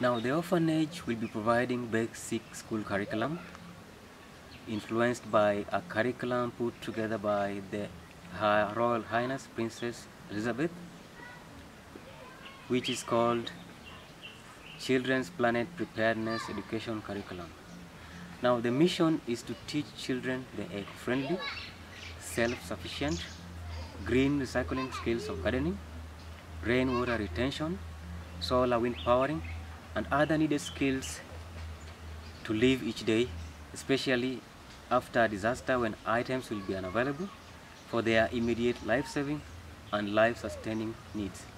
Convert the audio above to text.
Now, the orphanage will be providing basic school curriculum influenced by a curriculum put together by Her Royal Highness Princess Elizabeth, which is called Children's Planet Preparedness Education Curriculum. Now, the mission is to teach children the eco-friendly, self-sufficient, green recycling skills of gardening, rainwater retention, solar wind powering, and other needed skills to live each day, especially after a disaster when items will be unavailable for their immediate life-saving and life-sustaining needs.